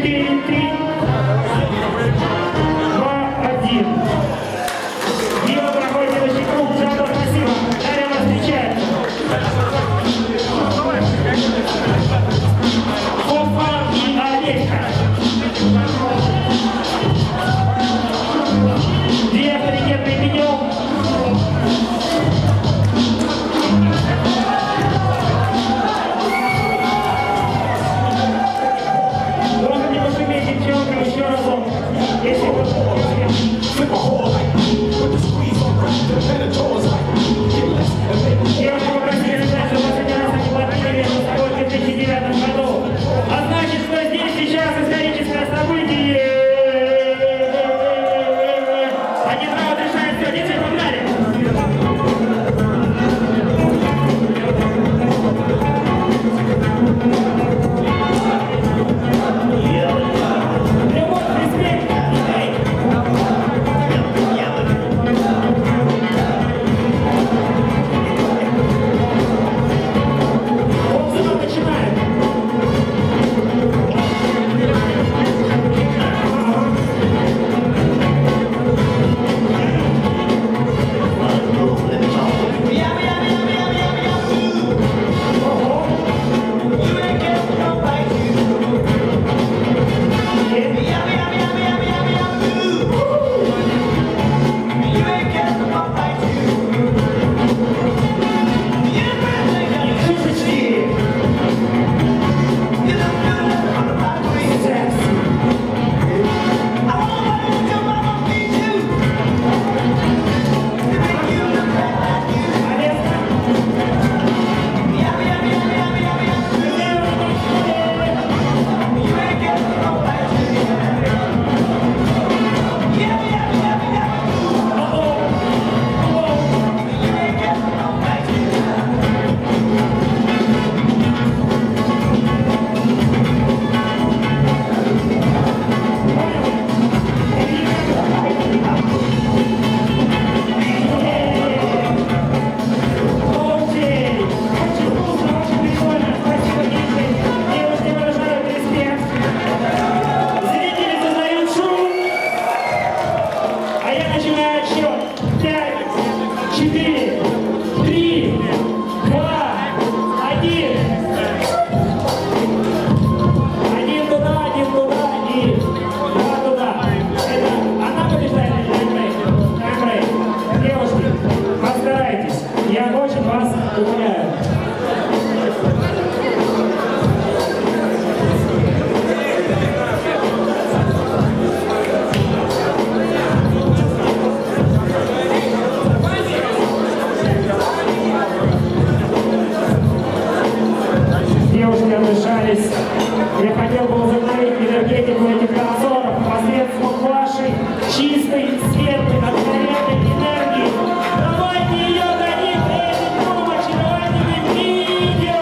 Я хотел бы возобновить энергетику этих танцоров посредством вашей чистой, светлой, откровенной энергии. Давайте ее дадим этим очаровательным видео!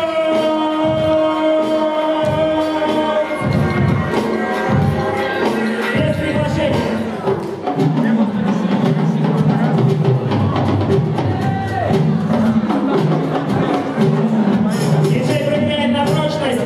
Без приглашения. Диджей проверяет на прочность.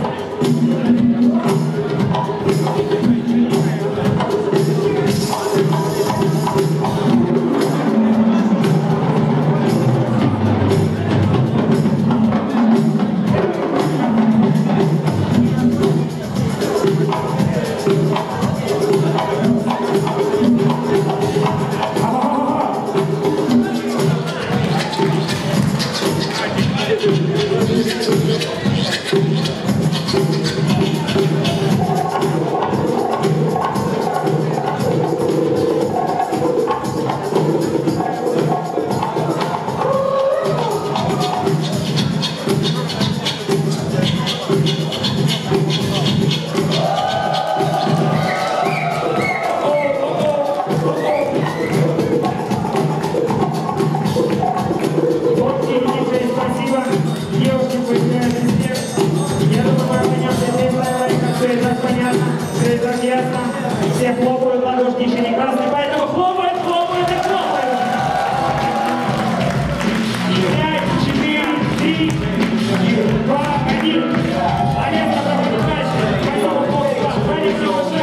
Все хлопают, ладошки еще не красные, поэтому хлопают, хлопают и хлопают. 5, 4, 3, 2, 1. Олег, дальше. Готовы,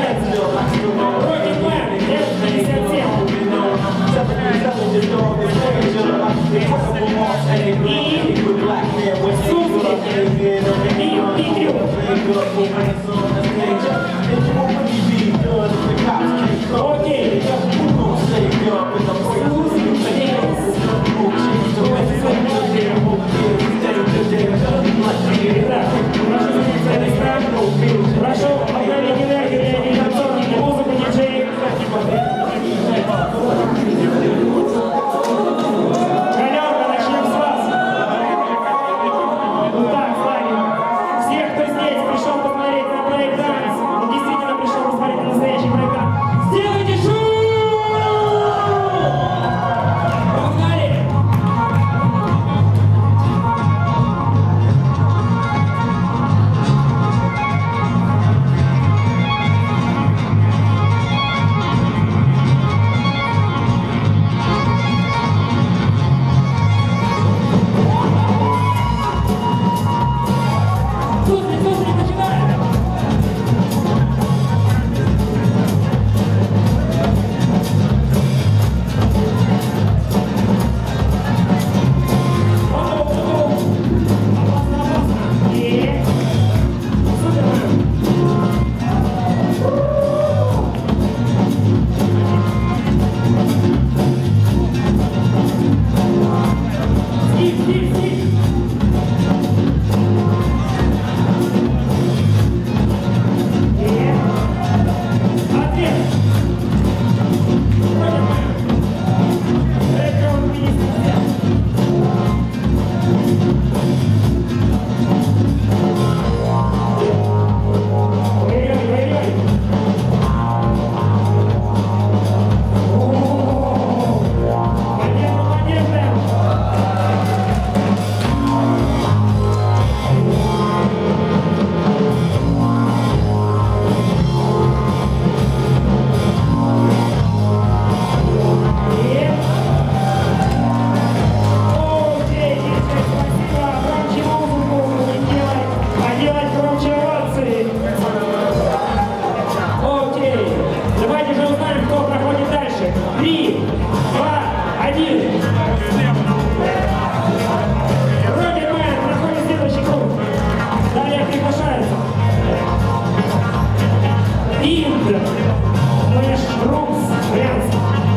Инд, Флэш Румс, Брянск.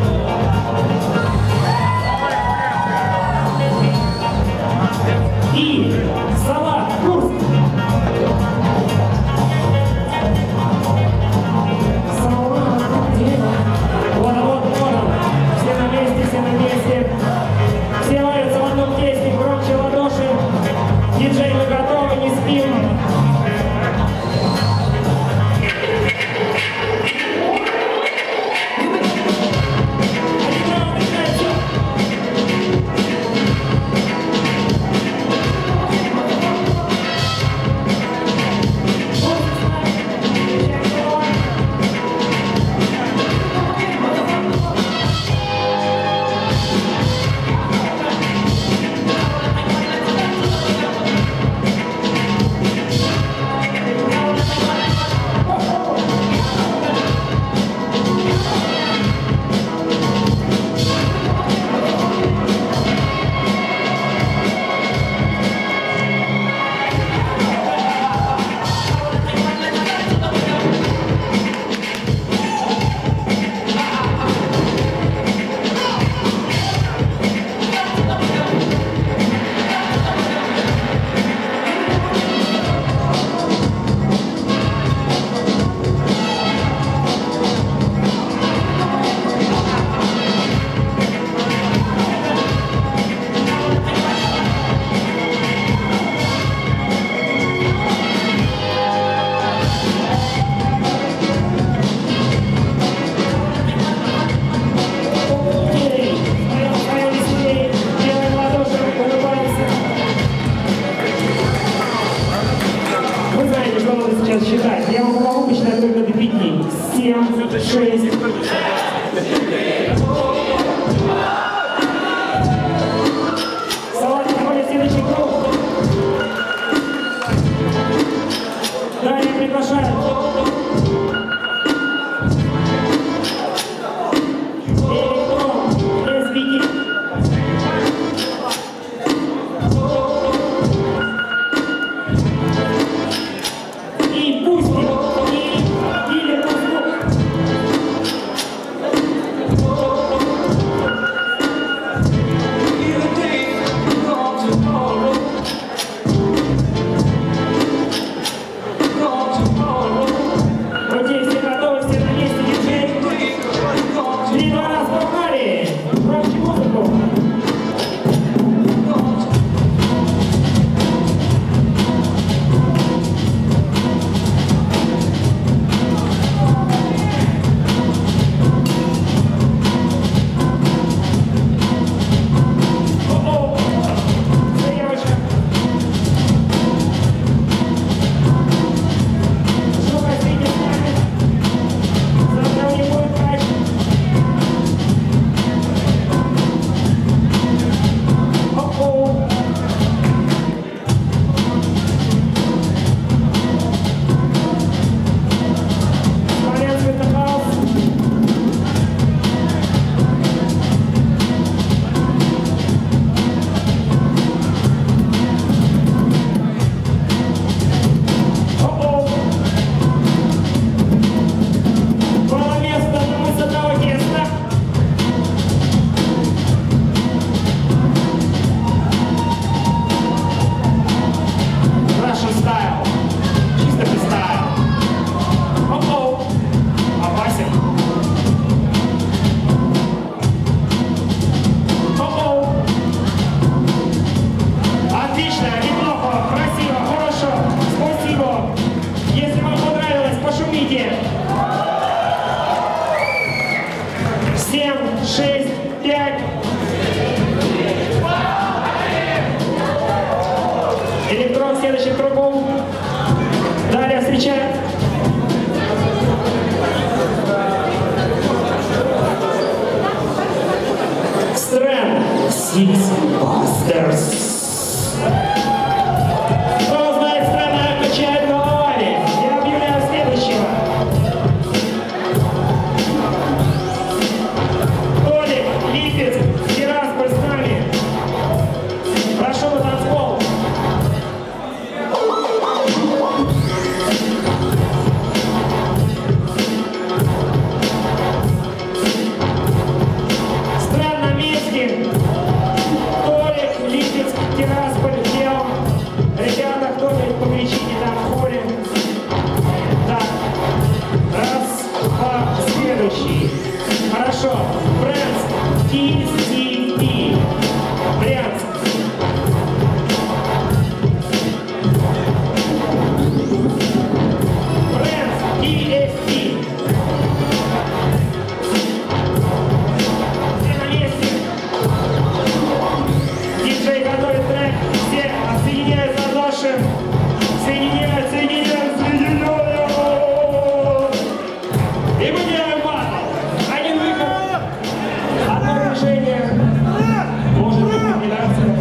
И Салат, Курск. Вот, все на месте, все на месте. Все варятся в одном месте, громче ладоши. Диджей, мы готовы, не спим. Считать. Я вам помогу посчитать только до 5. 7, 6. Салат, проходит следующий круг. Далее приглашаю. Электрон, SVD. И пусть или следующий. Хорошо. Брянск. TCT. Брянск. Брянск. TST. Все на месте. Диджей готовит трек. Все соединяют ладоши. Соединяют, соединяют, соединяют. И мы делаем батл. Один выход. Одно движение. Может быть комбинация.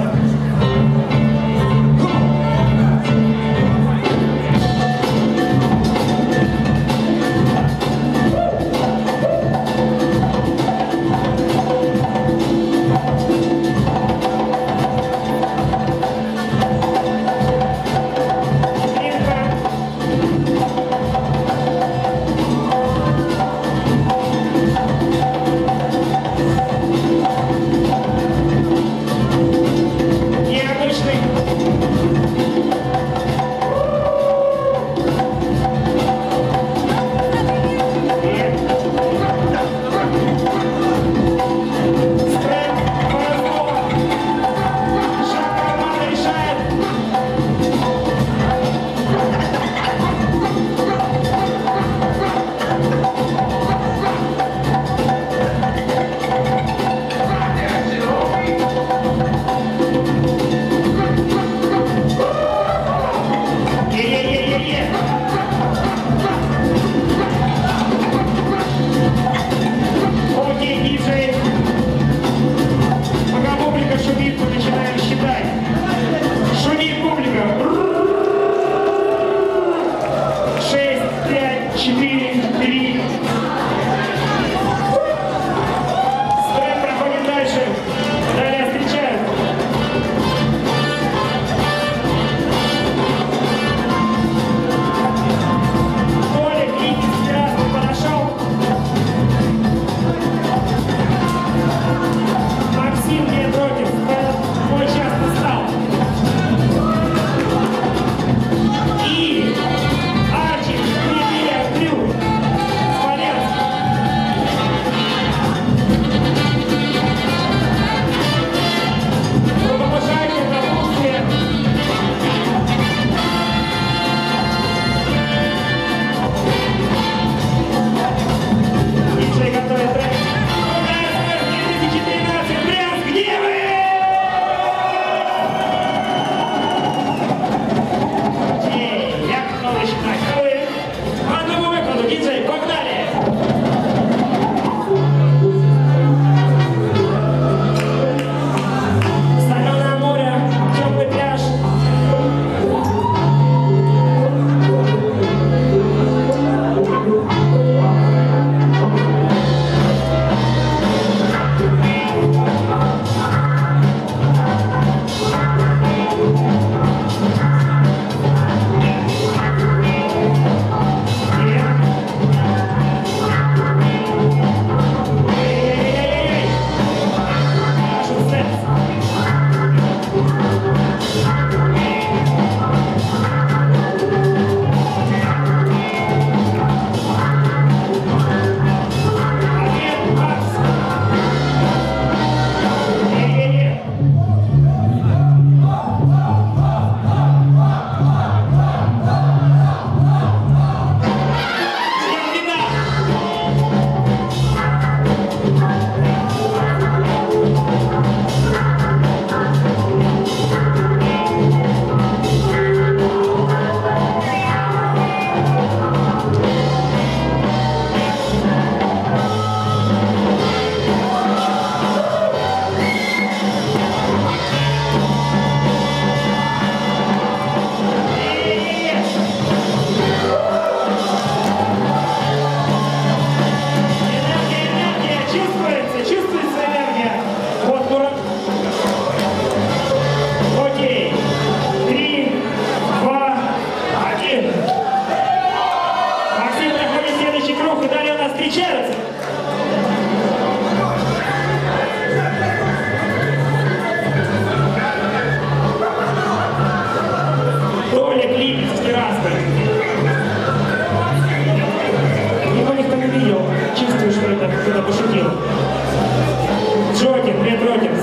Его никто не видел. чувствую, что это кто-то пошутил. Джокер, Red Rockers.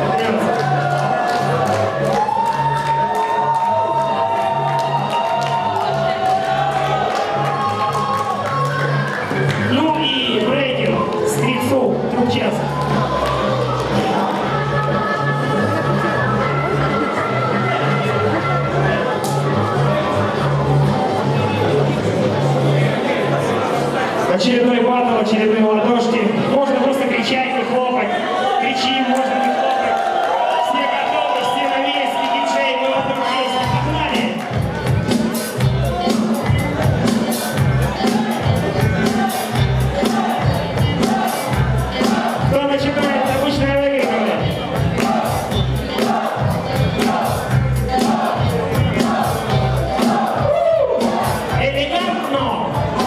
Ну и брейкинг, стрит-соул, трубчас. Очередной батл, очередные ладошки. Можно просто кричать, не хлопать. Кричим, можно не хлопать. Все готовы, все на месте. Диджей, мы вокруг песни. Погнали! Кто начинает? Обычная выигрывает. Элегантно!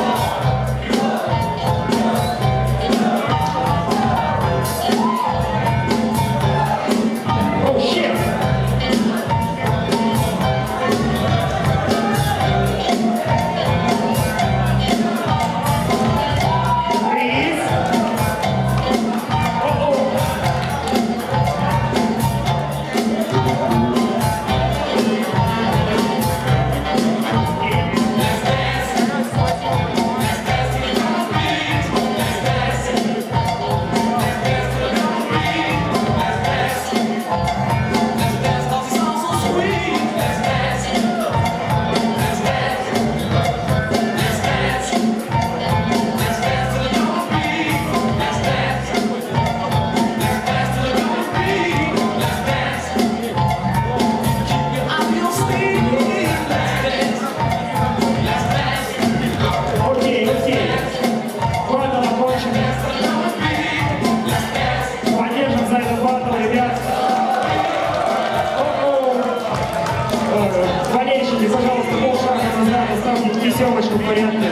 Семочку в порядке.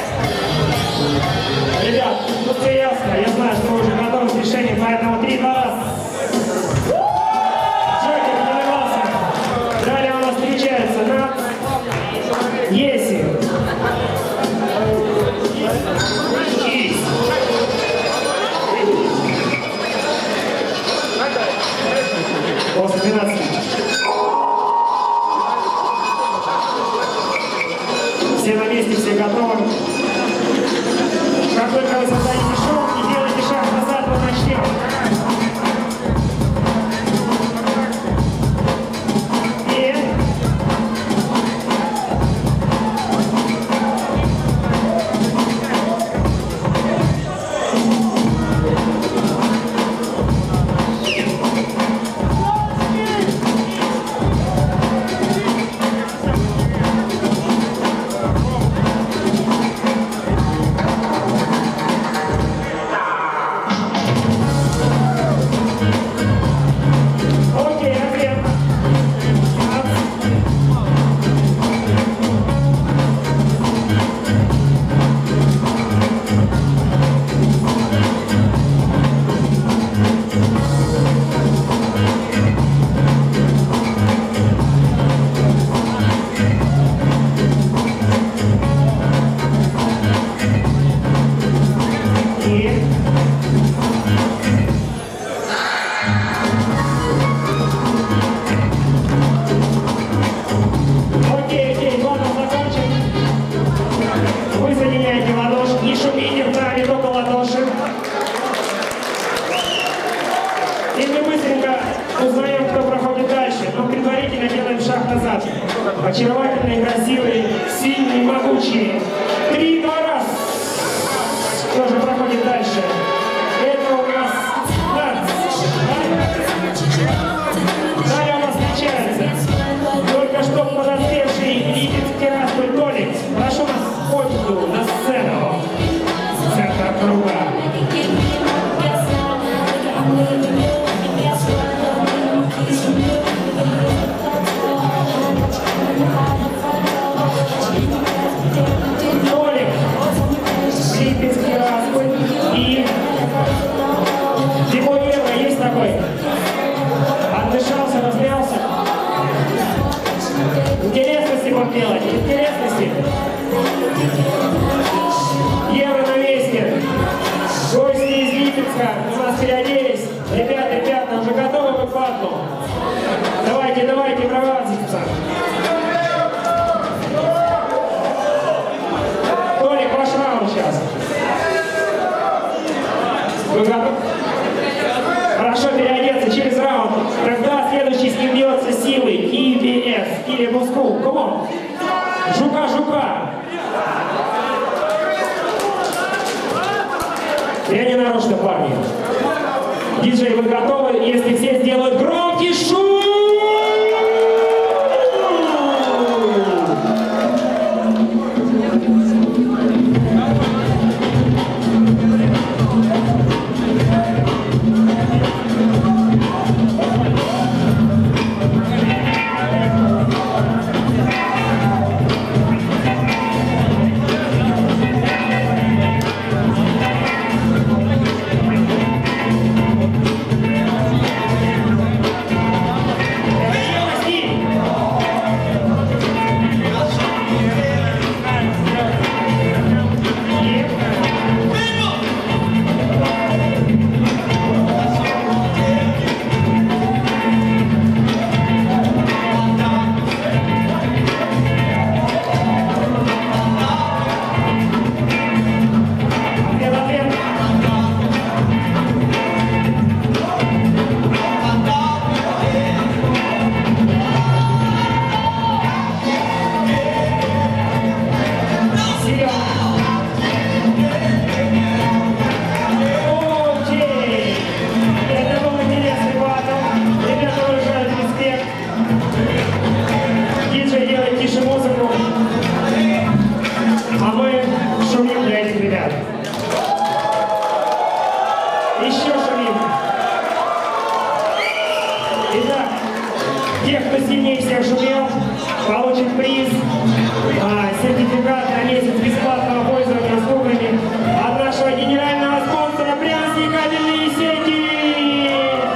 Ребят, тут все ясно. Я знаю, что вы уже готовы с решением, поэтому 3 на раз. Джокер подорвался. Далее у нас встречается на Еси. После 12. Все на месте, все готовы. Как только вы создаете шоу, не делайте шаг назад, мы начнем. Очаровательные, красивые, сильные, могучие. 3 на раз. Кто же проходит дальше? Это у нас Нанс. Далее у нас встречается только что подоспевший лидерский террасный Толик. Прошу вас поднятую на сцену. Центр круга. We'll be right back. Вы готовы? Хорошо переодеться через раунд. Когда следующий с ним бьется силой. KBS. Или Moscow. Come on. Жука. Я не нарочно, парни. Диджей, вы готовы? Если все сделают громкий шум! Получит приз, сертификат на месяц бесплатного пользования услугами от нашего генерального спонсора Брянские кабельные сети.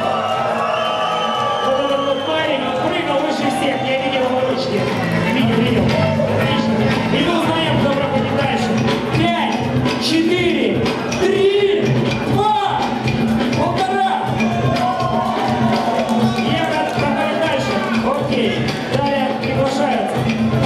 Вот этот вот парень прыгал выше всех, я видел его ручки. Видел. Отлично. И мы узнаем, кто проходит дальше. 5, 4, 3, 2, 1,5. Я проходит дальше. Окей. Далее приглашается.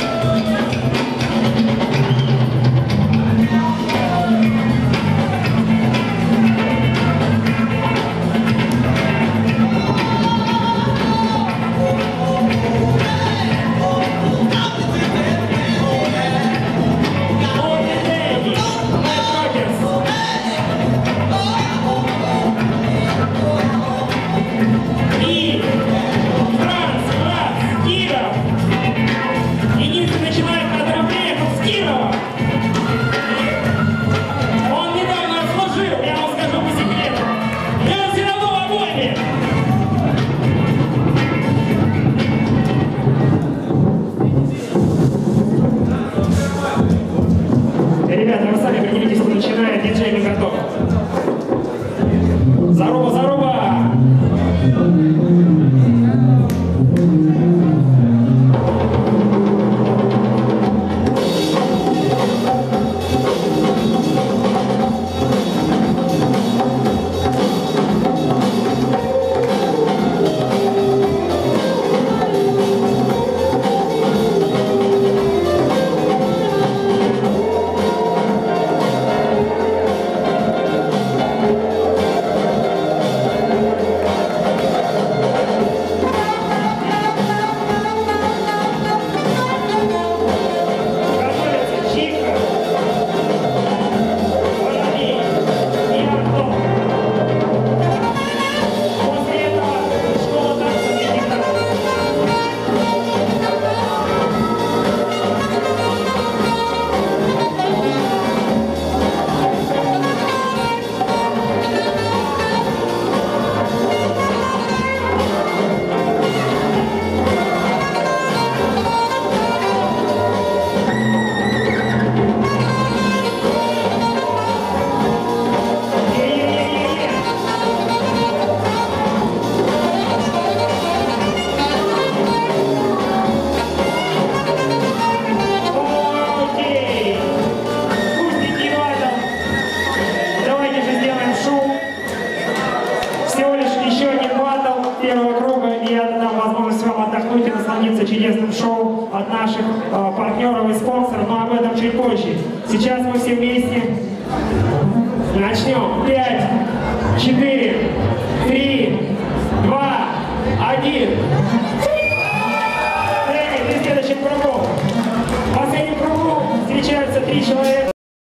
Ребята, вы сами определитесь, кто начинает. Диджей Мегатоп. Заруба! Чудесным шоу от наших партнеров и спонсоров, но об этом чуть позже. Сейчас мы все вместе начнем. 5, 4, 3, 2, 1.